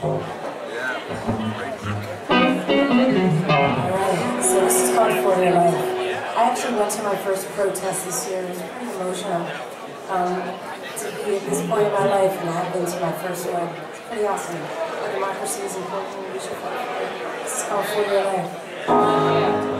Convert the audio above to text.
Alright, so this is called For Your Life. I actually went to my first protest this year. It was pretty emotional to be at this point in my life, and I've been to my first one. It's pretty awesome. Democracy is important. We should fight for it. This is called For Your Life.